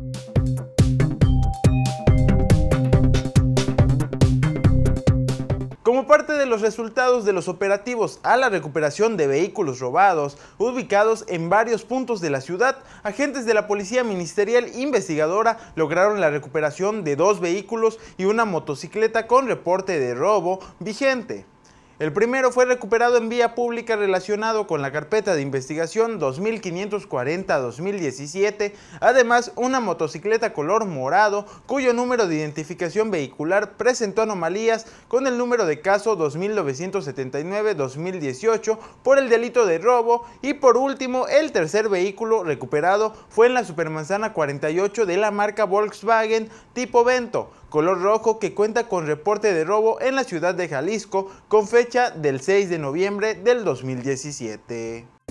Como parte de los resultados de los operativos a la recuperación de vehículos robados, ubicados en varios puntos de la ciudad, agentes de la Policía Ministerial Investigadora lograron la recuperación de 2 vehículos y una motocicleta con reporte de robo vigente. El primero fue recuperado en vía pública relacionado con la carpeta de investigación 2540-2017, además una motocicleta color morado cuyo número de identificación vehicular presentó anomalías con el número de caso 2979-2018 por el delito de robo, y por último el tercer vehículo recuperado fue en la Supermanzana 48 de la marca Volkswagen tipo Vento, color rojo, que cuenta con reporte de robo en la ciudad de Jalisco con fecha del 6 de noviembre del 2017.